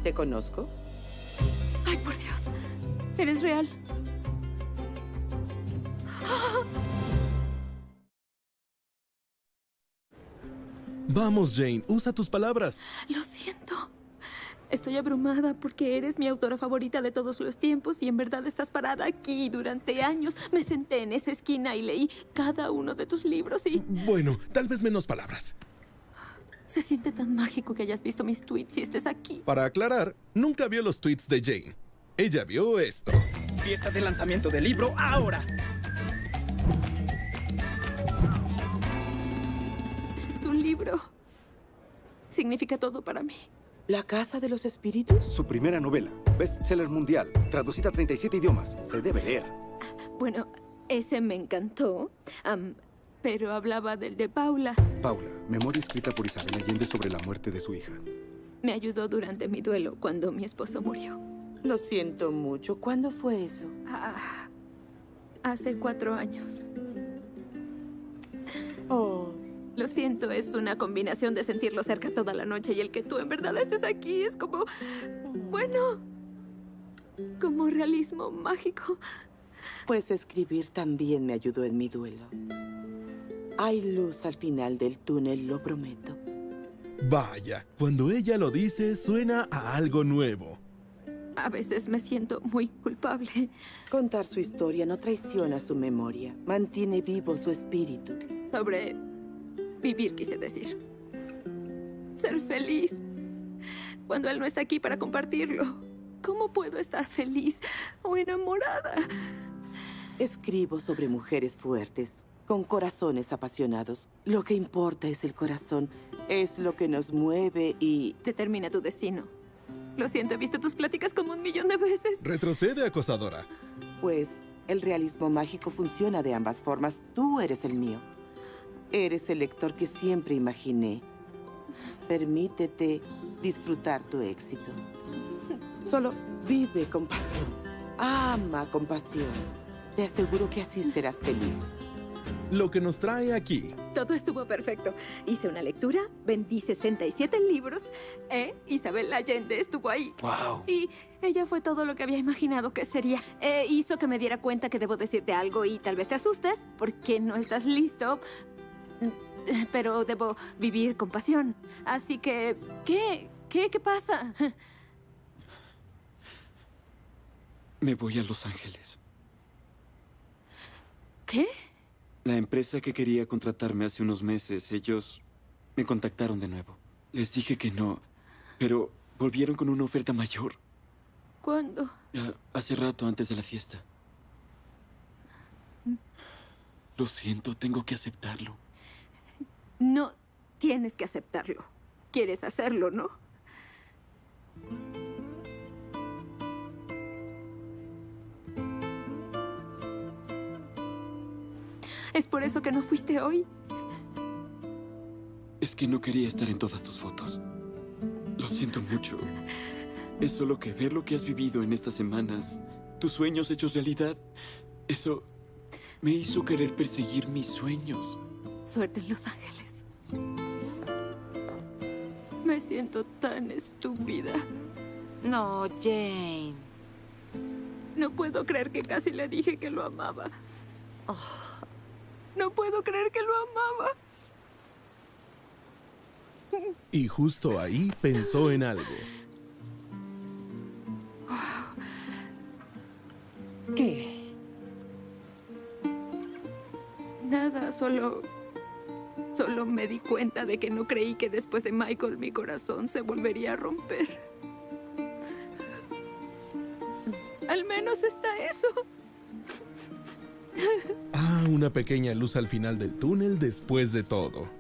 ¿Te conozco? ¡Ay, por Dios! Eres real. Vamos, Jane, usa tus palabras. Lo siento. Estoy abrumada porque eres mi autora favorita de todos los tiempos y en verdad estás parada aquí durante años. Me senté en esa esquina y leí cada uno de tus libros y... Bueno, tal vez menos palabras. Se siente tan mágico que hayas visto mis tweets y estés aquí. Para aclarar, nunca vio los tweets de Jane. Ella vio esto. Fiesta de lanzamiento del libro ahora. Tu libro significa todo para mí. ¿La Casa de los Espíritus? Su primera novela, bestseller mundial, traducida a 37 idiomas. Se debe leer. Bueno, ese me encantó, pero hablaba del de Paula. Paula, memoria escrita por Isabel Allende sobre la muerte de su hija. Me ayudó durante mi duelo cuando mi esposo murió. Lo siento mucho. ¿Cuándo fue eso? Hace 4 años. Oh, Lo siento, es una combinación de sentirlo cerca toda la noche y el que tú en verdad estés aquí es como... Bueno, como realismo mágico. pues escribir también me ayudó en mi duelo. Hay luz al final del túnel, lo prometo. Vaya, cuando ella lo dice, suena a algo nuevo. A veces me siento muy culpable. Contar su historia no traiciona su memoria. Mantiene vivo su espíritu. Sobre vivir, quise decir. Ser feliz. Cuando él no está aquí para compartirlo. ¿Cómo puedo estar feliz o enamorada? Escribo sobre mujeres fuertes, con corazones apasionados. Lo que importa es el corazón. Es lo que nos mueve y... Determina tu destino. Lo siento, he visto tus pláticas como 1.000.000 de veces. Retrocede, acosadora. Pues el realismo mágico funciona de ambas formas. Tú eres el mío. Eres el lector que siempre imaginé. Permítete disfrutar tu éxito. Solo vive con pasión. Ama con pasión. Te aseguro que así serás feliz. Lo que nos trae aquí. Todo estuvo perfecto. Hice una lectura, vendí 67 libros. Isabel Allende estuvo ahí. ¡Wow! Y ella fue todo lo que había imaginado que sería. Hizo que me diera cuenta que debo decirte algo y tal vez te asustes porque no estás listo. Pero debo vivir con pasión. Así que, ¿Qué pasa? Me voy a Los Ángeles. ¿Qué? La empresa que quería contratarme hace unos meses, ellos me contactaron de nuevo. Les dije que no, pero volvieron con una oferta mayor. ¿Cuándo? Hace rato, antes de la fiesta. Lo siento, tengo que aceptarlo. No tienes que aceptarlo. Quieres hacerlo, ¿no? ¿Es por eso que no fuiste hoy? Es que no quería estar en todas tus fotos. Lo siento mucho. Es solo que ver lo que has vivido en estas semanas, tus sueños hechos realidad, eso me hizo querer perseguir mis sueños. Suerte en Los Ángeles. Me siento tan estúpida. No, Jane. No puedo creer que casi le dije que lo amaba. No puedo creer que lo amaba. Y justo ahí pensó en algo. ¿Qué? Nada, solo me di cuenta de que no creí que después de Michael mi corazón se volvería a romper. Al menos está eso. Una pequeña luz al final del túnel después de todo.